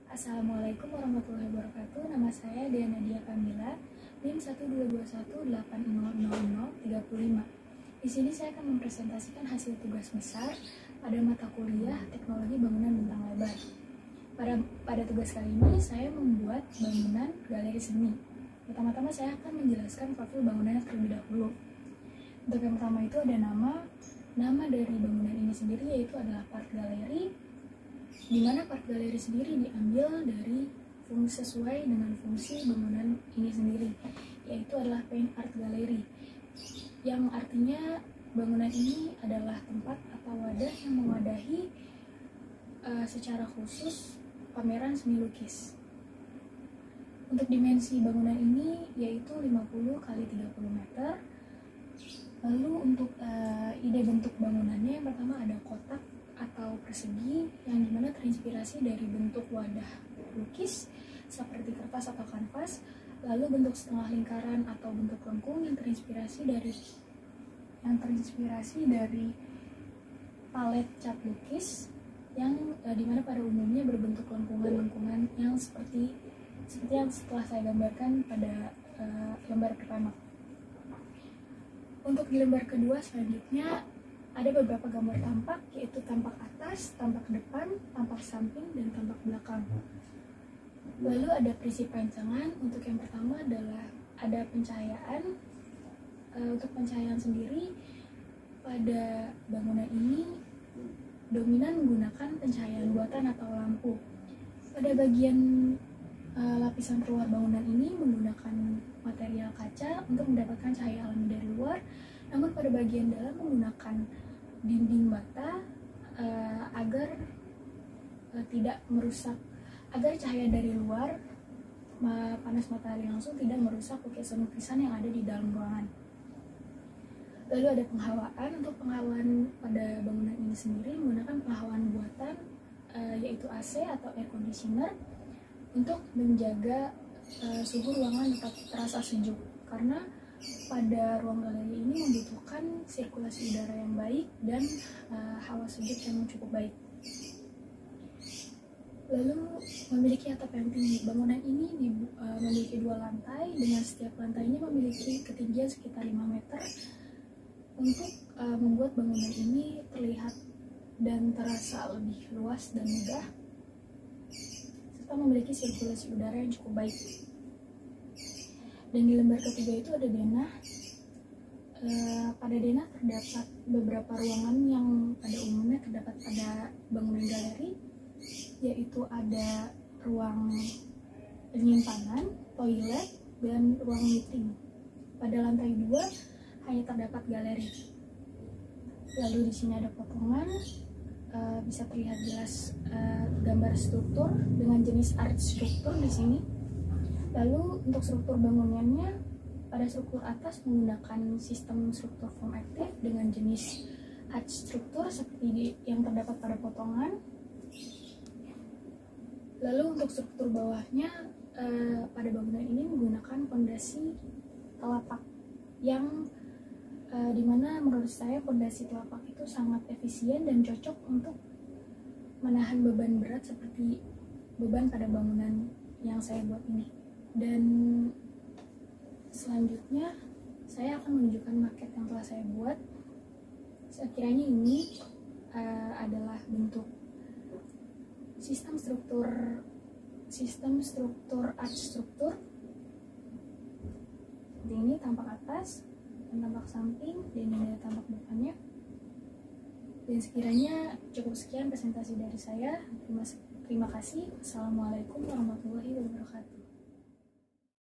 Assalamualaikum warahmatullahi wabarakatuh. Nama saya Dea Nadia Kamila, NIM 12218000035. Di sini saya akan mempresentasikan hasil tugas besar pada mata kuliah Teknologi Bangunan Bentang Lebar. Pada tugas kali ini saya membuat bangunan galeri seni. Pertama-tama saya akan menjelaskan profil bangunannya terlebih dahulu. Untuk yang pertama itu ada nama dari bangunan ini sendiri, yaitu adalah part galeri, di mana part galeri sendiri diambil dari sesuai dengan fungsi bangunan ini sendiri, yaitu adalah paint art gallery, yang artinya bangunan ini adalah tempat atau wadah yang mewadahi secara khusus pameran seni lukis. Untuk dimensi bangunan ini yaitu 50 x 30 meter. Lalu untuk ide bentuk bangunannya, yang pertama ada kotak atau persegi yang dimana terinspirasi dari bentuk wadah lukis seperti kertas atau kanvas. Lalu bentuk setengah lingkaran atau bentuk lengkung yang terinspirasi dari palet cat lukis yang dimana pada umumnya berbentuk lengkungan-lengkungan yang seperti yang setelah saya gambarkan pada lembar pertama. Untuk di lembar kedua selanjutnya ada beberapa gambar tampak, yaitu tampak atas, tampak depan, tampak samping, dan tampak belakang. Lalu ada prinsip perancangan. Untuk yang pertama adalah ada pencahayaan. Untuk pencahayaan sendiri pada bangunan ini dominan menggunakan pencahayaan buatan atau lampu. Pada bagian lapisan luar bangunan ini menggunakan material kaca untuk mendapatkan cahaya alami dari luar, namun pada bagian dalam menggunakan dinding bata agar tidak merusak, agar cahaya dari luar panas matahari langsung tidak merusak lukisan-lukisan yang ada di dalam ruangan. Lalu ada penghawaan. Untuk penghawaan pada bangunan ini sendiri menggunakan penghawaan buatan, yaitu AC atau air conditioner, untuk menjaga suhu ruangan tetap terasa sejuk, karena pada ruang galeri ini membutuhkan sirkulasi udara yang baik dan hawa sejuk yang cukup baik. Lalu memiliki atap yang tinggi. Bangunan ini memiliki 2 lantai dengan setiap lantainya memiliki ketinggian sekitar 5 meter untuk membuat bangunan ini terlihat dan terasa lebih luas dan megah, serta memiliki sirkulasi udara yang cukup baik. Dan di lembar ketiga itu ada denah. Pada denah terdapat beberapa ruangan yang pada umumnya terdapat pada bangunan galeri, yaitu ada ruang penyimpanan, toilet, dan ruang meeting. Pada lantai 2 hanya terdapat galeri. Lalu di sini ada potongan, bisa terlihat jelas gambar struktur dengan jenis art struktur di sini. Lalu untuk struktur bangunannya, pada struktur atas menggunakan sistem struktur form aktif dengan jenis H struktur seperti yang terdapat pada potongan. Lalu untuk struktur bawahnya, pada bangunan ini menggunakan fondasi telapak yang dimana menurut saya fondasi telapak itu sangat efisien dan cocok untuk menahan beban berat seperti beban pada bangunan yang saya buat ini. Dan selanjutnya saya akan menunjukkan maket yang telah saya buat. Sekiranya ini adalah bentuk sistem struktur art struktur. Seperti ini tampak atas dan tampak samping, dan ini tampak depannya. Dan sekiranya cukup sekian presentasi dari saya. Terima kasih. Assalamualaikum warahmatullahi wabarakatuh.